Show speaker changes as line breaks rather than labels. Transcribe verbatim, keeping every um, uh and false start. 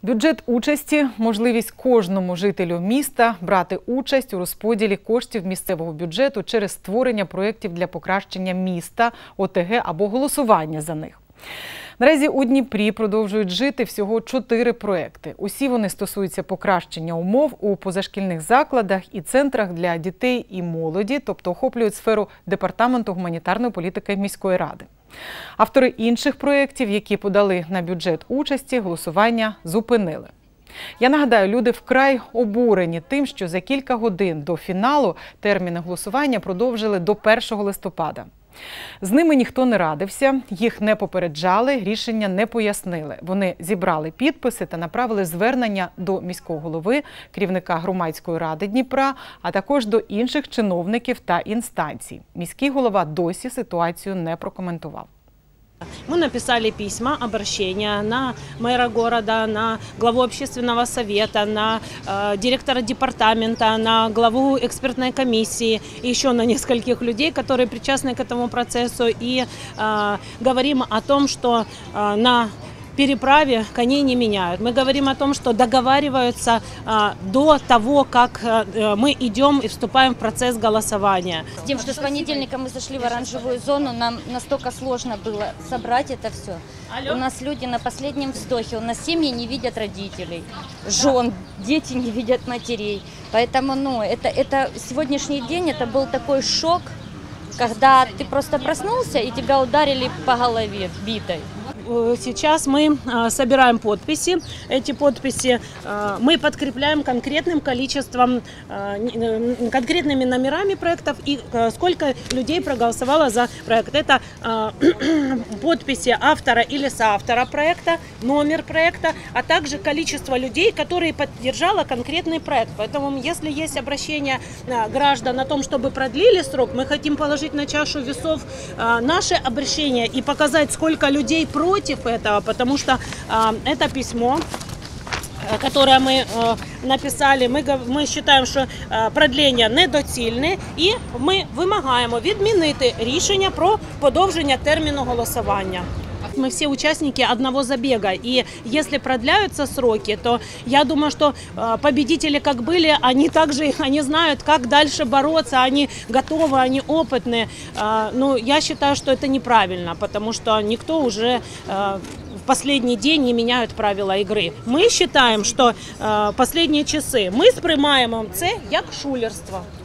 Бюджет участі – можливість кожному жителю міста брати участь у розподілі коштів місцевого бюджету через створення проєктів для покращення міста, О Те Ге або голосування за них. Наразі у Дніпрі продовжують жити всього чотири проєкти. Усі вони стосуються покращення умов у позашкільних закладах і центрах для дітей і молоді, тобто охоплюють сферу Департаменту гуманітарної політики міської ради. Автори інших проєктів, які подали на бюджет участі, голосування зупинили. Я нагадаю, люди вкрай обурені тим, що за кілька годин до фіналу терміни голосування продовжили до першого листопада. З ними ніхто не радився, їх не попереджали, рішення не пояснили. Вони зібрали підписи та направили звернення до міського голови, керівника громадської ради Дніпра, а також до інших чиновників та інстанцій. Міський голова досі ситуацію не прокоментував.
Мы написали письма, обращения на мэра города, на главу общественного совета, на э, директора департамента, на главу экспертной комиссии и еще на нескольких людей, которые причастны к этому процессу. И э, говорим о том, что э, на переправе коней не меняют. Мы говорим о том, что договариваются а, до того, как а, мы идем и вступаем в процесс голосования.
Тем, что с понедельника мы зашли в оранжевую зону, нам настолько сложно было собрать это все. Алло. У нас люди на последнем вздохе, у нас семьи не видят родителей, жен, дети не видят матерей. Поэтому ну, это, это, сегодняшний день это был такой шок, когда ты просто проснулся и тебя ударили по голове битой.
Сейчас мы собираем подписи. Эти подписи мы подкрепляем конкретным количеством, конкретными номерами проектов и сколько людей проголосовало за проект. Это подписи автора или соавтора проекта, номер проекта, а также количество людей, которые поддержало конкретный проект. Поэтому, если есть обращение граждан о том, чтобы продлили срок, мы хотим положить на чашу весов наше обращение и показать, сколько людей против этого, потому что э, это письмо, которое мы э, написали, мы, мы считаем, что э, продлення недоцільне, і ми вимагаємо відмінити рішення про подовження терміну голосування. Мы все участники одного забега, и если продляются сроки, то я думаю, что победители как были, они также они знают, как дальше бороться, они готовы, они опытные. Но я считаю, что это неправильно, потому что никто уже в последний день не меняют правила игры. Мы считаем, что последние часы мы сприймаємо це як шулерство.